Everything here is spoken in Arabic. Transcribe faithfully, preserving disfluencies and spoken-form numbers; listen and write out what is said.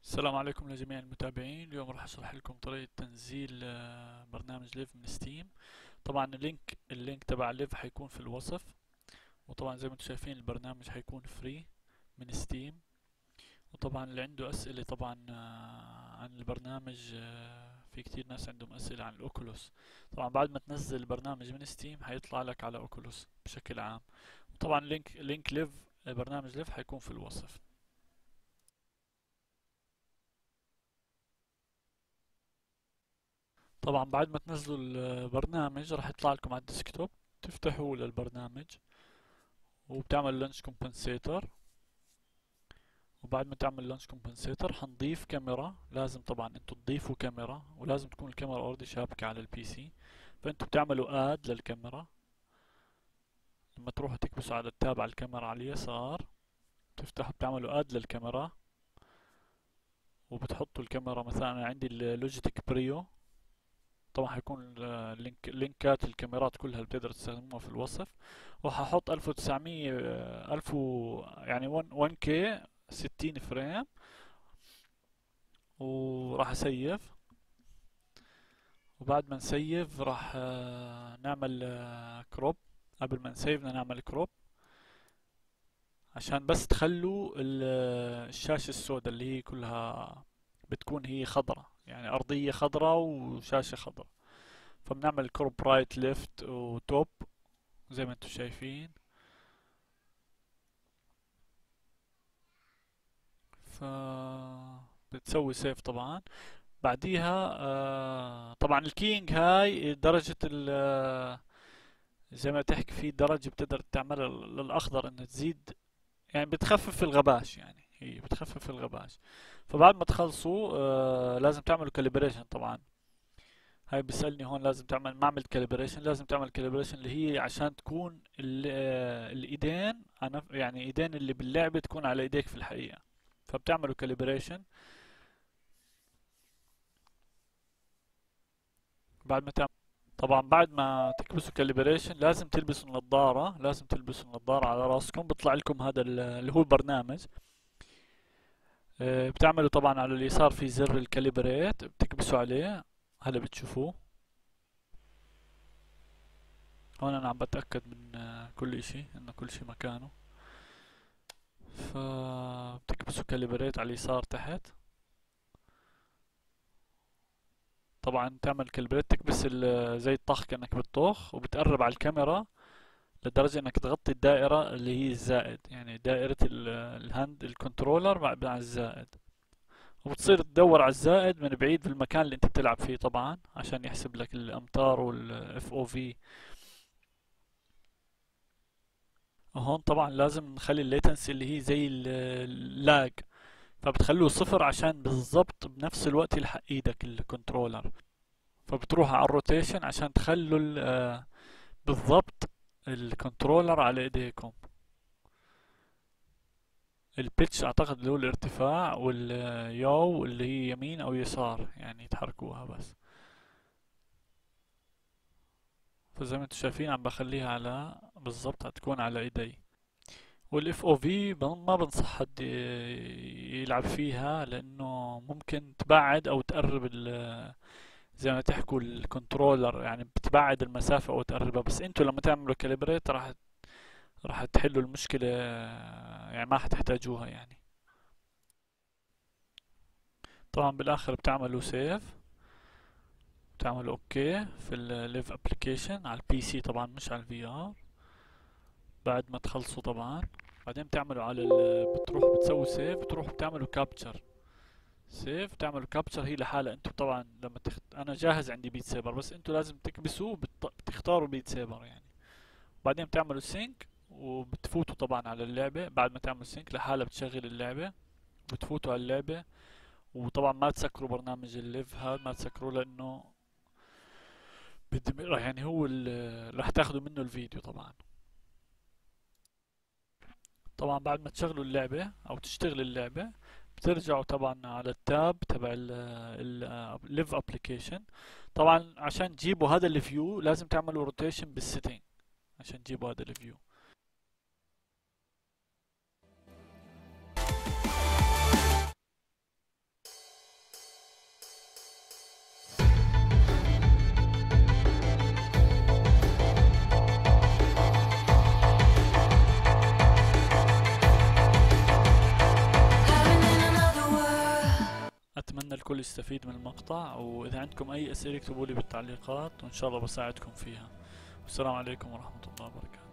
السلام عليكم لجميع المتابعين. اليوم راح اشرح لكم طريقة تنزيل آه، برنامج ليف من ستيم. طبعا اللينك اللينك تبع ليف حيكون في الوصف. وطبعا زي ما انتم شايفين البرنامج حيكون فري من ستيم. وطبعا اللي عنده اسئلة طبعا آه، عن البرنامج، آه، في كتير ناس عندهم اسئلة عن الاوكولوس. طبعا بعد ما تنزل البرنامج من ستيم حيطلع لك على اوكولوس بشكل عام. وطبعا لينك لينك ليف، آه، برنامج ليف حيكون في الوصف. طبعا بعد ما تنزلوا البرنامج راح يطلع لكم على الديسكتوب، تفتحوا للبرنامج وبتعمل لانش كومبنسيتور. وبعد ما تعمل لانش كومبنسيتور حنضيف كاميرا، لازم طبعا انتوا تضيفوا كاميرا ولازم تكون الكاميرا اوريدي شابكة على البي سي. فانتوا بتعملوا اد للكاميرا. لما تروحوا تكبسوا على التاب على الكاميرا على اليسار، تفتحوا بتعملوا اد للكاميرا وبتحطوا الكاميرا. مثلا انا عندي اللوجيتك بريو. طبعا حيكون اللينك لينكات الكاميرات كلها اللي بتقدر تستخدموها في الوصف. وهحط ألف وتسعمية ألف و يعني واحد كي ستين فريم. وراح اسيف. وبعد ما نسيف راح آه، نعمل كروب. قبل ما نسيف بدنا نعمل كروب عشان بس تخلوا ال- الشاشة السوداء اللي هي كلها بتكون هي خضراء، يعني أرضية خضراء وشاشة خضراء. فبنعمل كروب رايت ليفت وتوب زي ما انتم شايفين. ف بتسوي سيف طبعا. بعديها آه طبعا الكينج هاي درجة ال آه، زي ما تحكي في درجة بتقدر تعملها للأخضر إنها تزيد، يعني بتخفف الغباش، يعني هي بتخفف الغباش. فبعد ما تخلصوا آه لازم تعملوا كاليبريشن طبعا. هاي بيسألني هون لازم تعمل ما عملت كاليبريشن. لازم تعمل كاليبريشن اللي هي عشان تكون ال- آه، الإيدين أنا يعني إيدين اللي باللعبة تكون على إيديك في الحقيقة. فبتعملوا كاليبريشن. بعد ما تعمل طبعا بعد ما تكبسوا كاليبريشن لازم تلبسوا النظارة، لازم تلبسوا النظارة على راسكم. بيطلع لكم هذا ال- اللي هو البرنامج. آه، بتعملوا طبعا على اليسار في زر الكاليبريت، بتكبسوا عليه. هلا بتشوفوه. هون انا عم بتأكد من آه، كل اشي انه كل شي مكانه. فبتكبسوا كاليبريت على اليسار تحت. طبعا تعمل كاليبريت تكبس ال- زي الطخ كأنك بتطخ، وبتقرب على الكاميرا لدرجة انك تغطي الدائرة اللي هي الزائد، يعني دائرة ال- الهاند الكنترولر مع مع الزائد. وبتصير تدور على الزائد من بعيد في المكان اللي انت بتلعب فيه طبعا عشان يحسب لك الامتار والاف او في. وهون طبعا لازم نخلي الليتنسي اللي هي زي ال- اللاج. فبتخلوه صفر عشان بالضبط بنفس الوقت يلحق ايدك الكنترولر. فبتروح على الروتيشن عشان تخلوا ال- آه، بالضبط الكنترولر على ايديكم. البيتش اعتقد اللي هو الارتفاع، واليو اللي هي يمين او يسار يعني تحركوها بس. فزي ما انتم شايفين عم بخليها على بالضبط هتكون على ايدي. والاف او في ما بنصح حد يلعب فيها لانه ممكن تبعد او تقرب ال- زي ما تحكوا الكنترولر، يعني بتبعد المسافة او تقربها. بس انتوا لما تعملوا كاليبريت راح راح تحلوا المشكلة، يعني ما حتحتاجوها يعني. طبعا بالاخر بتعملوا سيف، بتعملوا اوكي في الليف ابلكيشن على البي سي طبعا مش على الفي ار. بعد ما تخلصوا طبعا بعدين بتعملوا على ال... بتروحوا بتسووا سيف، بتروحوا بتعملوا كابتشر. سيف تعملوا كابتشر هي لحالها. انتوا طبعا لما تخت... انا جاهز عندي بيت سيبر، بس انتوا لازم تكبسوا بت... بتختاروا بيت سيبر يعني. بعدين بتعملوا سينك وبتفوتوا طبعا على اللعبة. بعد ما تعملوا سينك لحالها بتشغل اللعبة وبتفوتوا على اللعبة. وطبعا ما تسكروا برنامج الليف هذا، ما تسكروه لانه بدي يعني هو ال... راح تاخذوا منه الفيديو طبعا. طبعا بعد ما تشغلوا اللعبة او تشتغل اللعبة بترجعوا طبعا على التاب تبع الليف ابلكيشن. طبعا عشان تجيبوا هذا الفيو لازم تعملوا روتيشن بالسيتنج عشان تجيبوا هذا الفيو. الكل يستفيد من المقطع، واذا عندكم اي اسئلة اكتبوا لي بالتعليقات وان شاء الله بساعدكم فيها. والسلام عليكم ورحمة الله وبركاته.